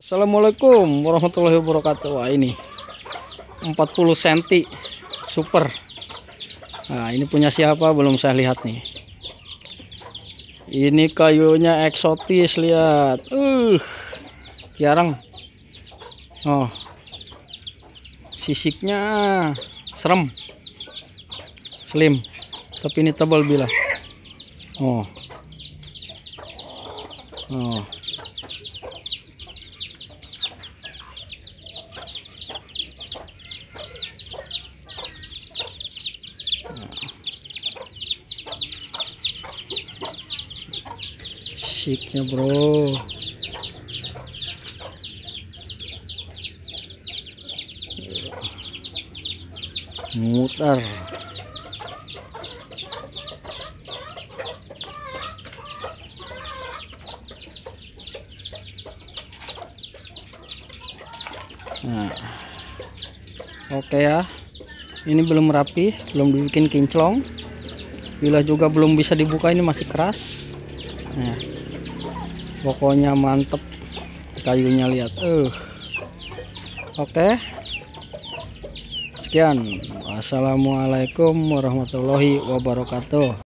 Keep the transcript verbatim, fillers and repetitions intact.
Assalamualaikum warahmatullahi wabarakatuh. Wah, ini empat puluh sentimeter super. Nah, ini punya siapa belum saya lihat nih. Ini kayunya eksotis, lihat. Uh, jarang. Oh, sisiknya serem, slim, tapi ini tebal bila. Oh, oh. Siknya bro, muter. Nah, oke ya, ini belum rapi, belum dibikin kinclong. Bila juga belum bisa dibuka, ini masih keras. Nah, pokoknya mantep kayunya, lihat. Uh, oke. Sekian. Wassalamualaikum warahmatullahi wabarakatuh.